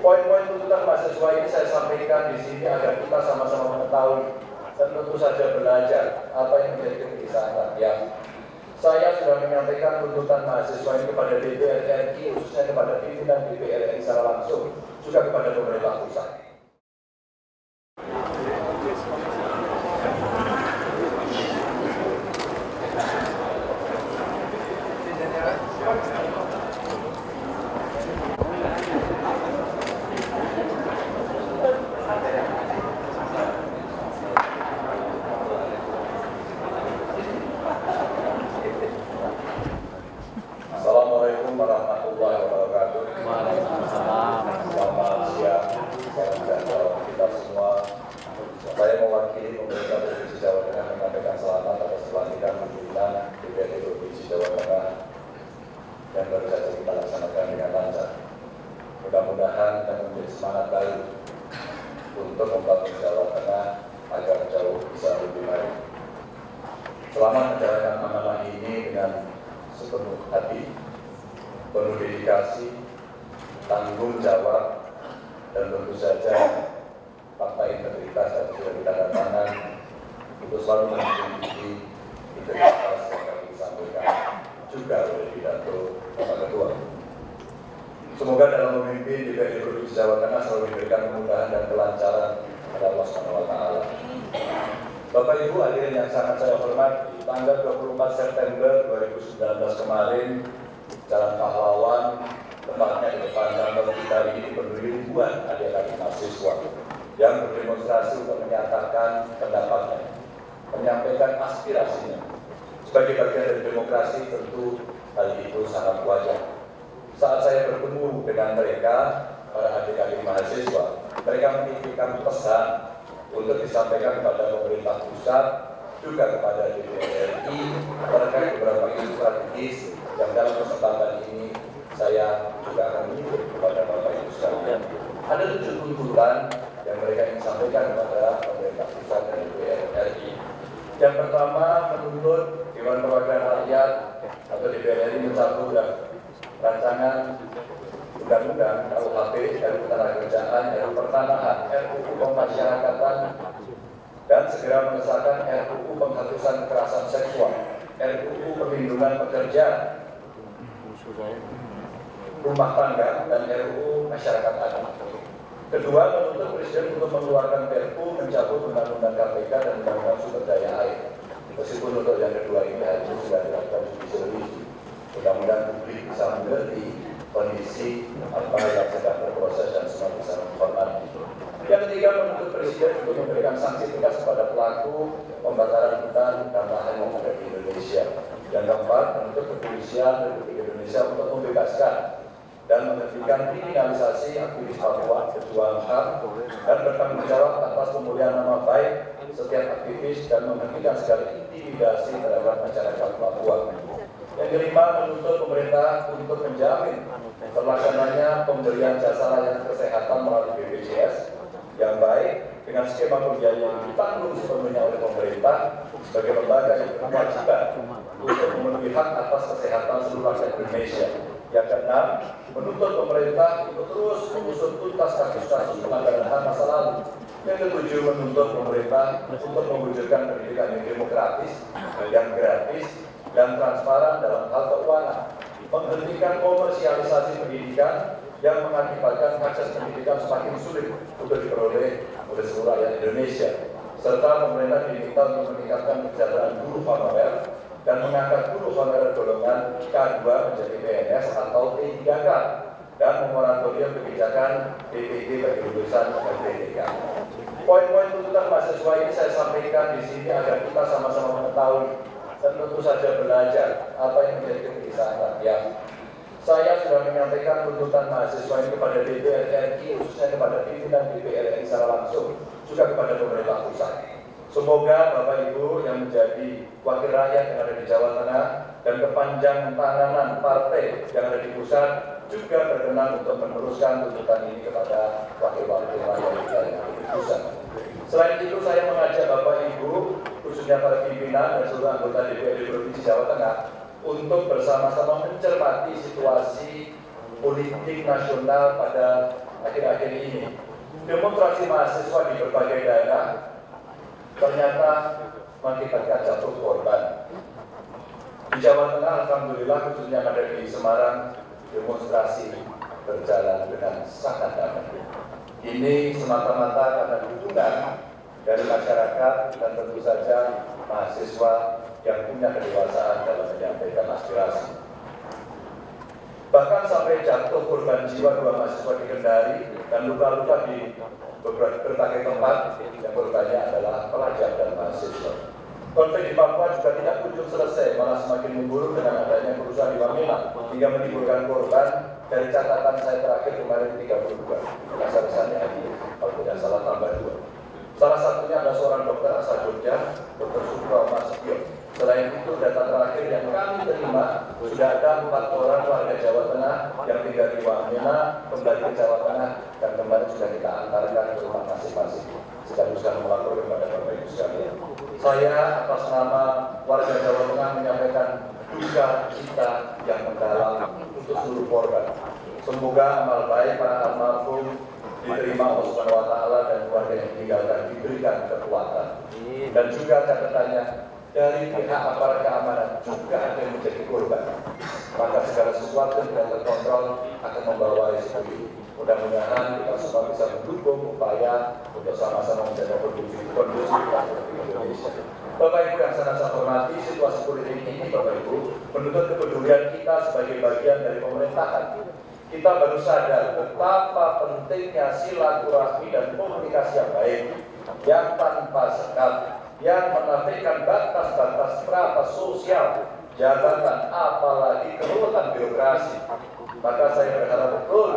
Poin-poin tuntutan mahasiswa ini saya sampaikan di sini agar kita sama-sama mengetahui dan tentu saja belajar apa yang menjadi kegelisahan rakyat. Saya sudah menyampaikan tuntutan mahasiswa ini kepada DPR RI, khususnya kepada pimpinan DPR RI secara langsung, juga kepada pemerintah pusat. Assalamualaikum warahmatullahi wabarakatuh. Selamat siang, salam sejahtera kita semua. Saya mewakili pemerintah Provinsi Jawa Tengah menyampaikan selamat atas pelantikan pimpinan DPRD Provinsi Jawa Tengah yang baru saja kita laksanakan dengan lancar. Mudah-mudahan yang menjadi semangat baru untuk membangun Jawa Tengah agar jauh bisa lebih baik. Selamat menjalankan amanah ini dengan sepenuh hati, penuh dedikasi, tanggung jawab, dan tentu saja fakta integritas yang sudah ditandatangani untuk selalu menunjukkan integritas yang kami disampaikan juga oleh pidato Bapak Ketua. Semoga dalam memimpin DPRD Provinsi Jawa Tengah selalu diberikan kemudahan dan kelancaran pada Allah SWT. Bapak Ibu hadirin yang sangat saya hormati, tanggal 24 September 2019 kemarin, Jalan Pahlawan, tempatnya di depan kantor kita ini dipenuhi ribuan adik-adik mahasiswa yang berdemonstrasi untuk menyatakan pendapatnya, menyampaikan aspirasinya. Sebagai bagian dari demokrasi, tentu hal itu sangat wajar. Saat saya bertemu dengan mereka, para adik-adik mahasiswa, mereka menitipkan pesan untuk disampaikan kepada pemerintah pusat, juga kepada DPR RI terkait beberapa isu strategis yang dalam kesempatan ini saya juga akan menyebut kepada Bapak Ibu sekalian. Ada 7 tuntutan yang mereka ingin sampaikan kepada pemerintah pusat dan DPR RI. Yang pertama, menuntut Dewan Perwakilan Rakyat atau DPR RI mencabut rancangan Undang-Undang KUHP, RUU Ketenagakerjaan, RUU Pertanahan, RUU Pemasyarakatan, dan segera mengesahkan RUU Penghapusan Kekerasan Seksual, RUU Perlindungan Pekerja, Rumah Tangga, dan RUU Masyarakat Adat. Kedua, menuntut Presiden untuk mengeluarkan Perpu mencabut Undang-Undang KPK dan Undang-Undang Sumber Daya Air. Meskipun untuk yang kedua ini hari ini sudah dilakukan judicial review. Mudah-mudahan publik bisa mengerti kondisi apa yang sedang berproses dan semua bisa menghormati. Yang ketiga, menuntut Presiden untuk memberikan sanksi tegas kepada pelaku pembakaran hutan dan lahan yang ada di Indonesia. Yang keempat, menuntut kepolisian Republik Indonesia untuk membebaskan dan menghentikan kriminalisasi aktivis Papua, pejuang HAM, dan bertanggung jawab atas pemulihan nama baik setiap aktivis dan menghentikan segala intimidasi terhadap masyarakat Papua. Yang kelima, menuntut pemerintah untuk menjamin terlaksananya pemberian jasa layanan kesehatan melalui BPJS yang baik dengan skema pembiayaan yang ditanggung sepenuhnya oleh pemerintah sebagai lembaga yang berkewajiban untuk memenuhi hak atas kesehatan seluruh rakyat Indonesia. Yang keenam, menuntut pemerintah untuk terus mengusut tuntas kasus-kasus pelanggaran HAM masa lalu. Yang ketujuh, menuntut pemerintah untuk mewujudkan pendidikan yang demokratis, yang gratis, dan transparan dalam hal keuangan, menghentikan komersialisasi pendidikan yang mengakibatkan akses pendidikan semakin sulit untuk diperoleh oleh seluruh rakyat Indonesia, serta pemerintah diminta untuk meningkatkan kesejahteraan guru honorer dan mengangkat guru honorer golongan K2 menjadi PNS atau P3K dan memoratorium kebijakan PPD bagi lulusan LPDK. Poin-poin tuntutan mahasiswa ini saya sampaikan di sini agar kita sama-sama mengetahui dan tentu saja belajar apa yang menjadi kegelisahan rakyat. Saya sudah menyampaikan tuntutan mahasiswa ini kepada DPR RI, khususnya kepada pimpinan DPR RI secara langsung, juga kepada pemerintah pusat. Semoga Bapak Ibu yang menjadi wakil rakyat yang ada di Jawa Tengah dan kepanjang tanganan partai yang ada di pusat juga berkenan untuk meneruskan tuntutan ini kepada wakil-wakil rakyat kita yang ada di pusat. Selain itu, saya mengajak Bapak Ibu, khususnya para pimpinan dan seluruh anggota DPRD Provinsi Jawa Tengah, untuk bersama-sama mencermati situasi politik nasional pada akhir-akhir demonstrasi mahasiswa di berbagai daerah ternyata mengakibatkan jatuh korban. Di Jawa Tengah, alhamdulillah, khususnya yang ada di Semarang, demonstrasi berjalan dengan sangat damai. Ini semata-mata karena dukungan dari masyarakat dan tentu saja mahasiswa yang punya kedewasaan dalam menyampaikan aspirasi. Bahkan sampai jatuh korban jiwa 2 mahasiswa di Kendari dan luka-luka di berbagai tempat yang korbannya adalah pelajar dan mahasiswa. Konflik di Papua juga tidak kunjung selesai, malah semakin memburuk dengan adanya kerusuhan di Wamena hingga menimbulkan korban. Dari catatan saya terakhir kemarin 32, besar-besarnya kalau tidak salah tambah 2. Salah satunya adalah seorang dokter asal Jogja, Dr. Sukro Masbio. Selain itu, data terakhir yang kami terima, sudah ada 4 orang warga Jawa Tengah yang tinggal di Wamena, kembali ke Jawa Tengah, dan kemarin sudah kita antarkan ke rumah masing-masing. Sekaligus kami melapor kepada Bapak Ibu sekalian. Saya atas nama warga Jawa Tengah menyampaikan duka cita yang mendalam untuk seluruh korban. Semoga amal baik para almarhum diterima Allah Subhanahu wa taala dan keluarga yang ditinggalkan diberikan kekuatan. Dan juga catatannya, dari pihak aparat keamanan juga ada yang menjadi korban. Maka segala sesuatu yang tidak terkontrol akan membawa risiko ini. Mudah-mudahan kita semua bisa mendukung upaya untuk sama-sama menjaga kondusif Indonesia. Bapak Ibu yang sangat saya hormati, situasi politik ini Bapak Ibu menuntut kepedulian kita sebagai bagian dari pemerintahan. Kita baru sadar betapa pentingnya silaturahmi dan komunikasi yang baik, yang tanpa sekat, yang menafikan batas-batas strata sosial, jabatan, apalagi keruwetan birokrasi. Maka saya berharap betul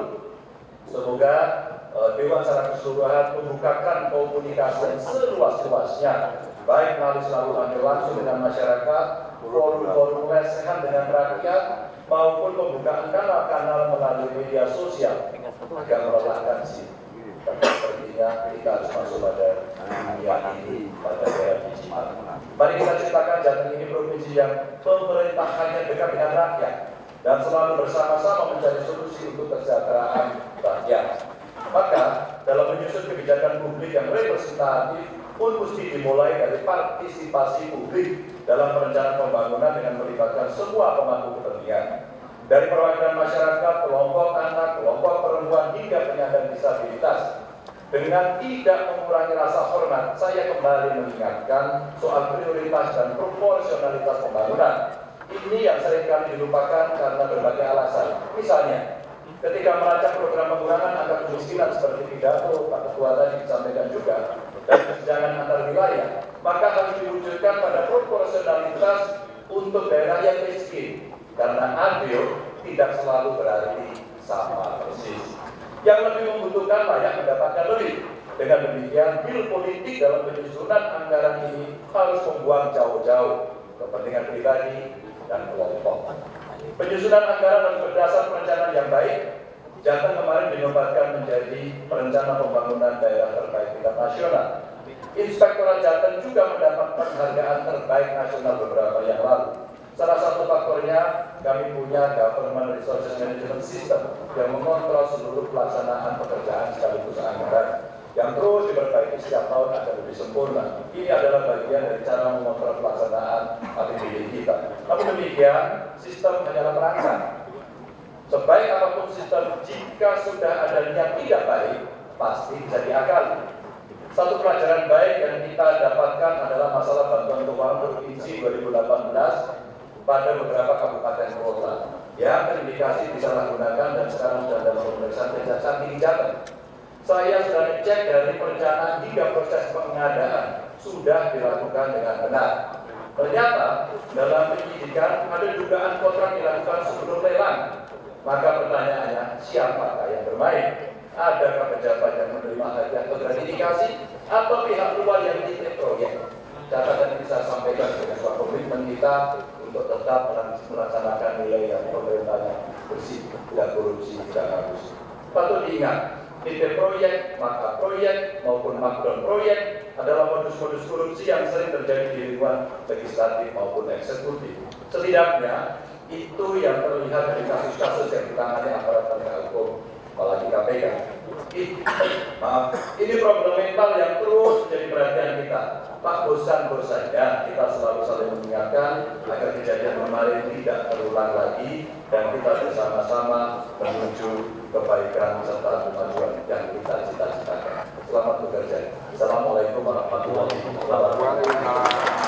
semoga Dewan secara keseluruhan membukakan komunikasi yang seluas-luasnya, baik melalui saluran langsung dengan masyarakat, forum-forum lesehan dengan rakyat, maupun pembukaan kanal-kanal melalui media sosial agar melelahkan sih. Tapi sepertinya kita harus masuk pada dunia ini, pada era digital. Mari kita ciptakan Jateng ini provinsi yang pemerintahannya dekat dengan rakyat dan selalu bersama-sama mencari solusi untuk kesejahteraan rakyat. Maka dalam menyusun kebijakan publik yang representatif pun mesti dimulai dari partisipasi publik dalam perencanaan pembangunan dengan melibatkan semua pemangku kepentingan. Dari perwakilan masyarakat, kelompok anak, kelompok perempuan hingga penyandang disabilitas. Dengan tidak mengurangi rasa hormat, saya kembali mengingatkan soal prioritas dan proporsionalitas pembangunan. Ini yang seringkali dilupakan karena berbagai alasan. Misalnya, ketika merancang program pengurangan angka kemiskinan seperti pidato Pak Ketua tadi disampaikan juga, dan kesenjangan antar wilayah, maka harus diwujudkan pada proporsionalitas untuk daerah yang miskin. Karena adil tidak selalu berarti sama persis. Yang lebih membutuhkan layak mendapatkan lebih. Dengan demikian, deal politik dalam penyusunan anggaran ini harus membuang jauh-jauh kepentingan pribadi dan kelompok. Penyusunan anggaran harus berdasar perencanaan yang baik. Jateng kemarin dinobatkan menjadi perencana pembangunan daerah terbaik tingkat nasional. Inspektorat Jateng juga mendapat penghargaan terbaik nasional beberapa yang lalu. Salah satu faktornya, kami punya Government Resources Management System yang mengontrol seluruh pelaksanaan pekerjaan sekaligus anggaran yang terus diperbaiki setiap tahun agar lebih sempurna. Ini adalah bagian dari cara mengontrol pelaksanaan APBD kita. Namun demikian, sistem hanyalah perancang. Sebaik apapun sistem, jika sudah ada niat tidak baik, pasti bisa diakali. Satu pelajaran baik yang kita dapatkan adalah masalah bantuan keuangan provinsi 2018 pada beberapa kabupaten kota yang terindikasi disalahgunakan dan sekarang sudah dalam pemeriksaan Kejaksaan Tinggi Jateng. Saya sudah cek dari perencanaan hingga proses pengadaan sudah dilakukan dengan benar. Ternyata dalam penyidikan ada dugaan kontrak dilakukan sebelum lelang. Maka pertanyaannya, siapakah yang bermain? Adakah pejabat yang menerima hadiah atau gratifikasi atau pihak luar yang titip proyek? Catatan ini saya sampaikan sebagai sebuah komitmen kita untuk tetap melaksanakan nilai yang pemerintahnya bersih, tidak korupsi, tidak habis. Patut diingat, titip proyek, maka proyek maupun makron proyek adalah modus-modus korupsi yang sering terjadi di lingkungan legislatif maupun eksekutif. Setidaknya itu yang terlihat dari kasus-kasus yang ditangani aparat penegak hukum, apalagi KPK. Ini problem mental yang terus menjadi perhatian kita. Pak, bosan-bosannya kita selalu saling mengingatkan agar kejadian kemarin tidak terulang lagi dan kita bersama-sama menuju kebaikan serta kemajuan yang kita cita-citakan. Selamat bekerja. Assalamualaikum warahmatullahi wabarakatuh.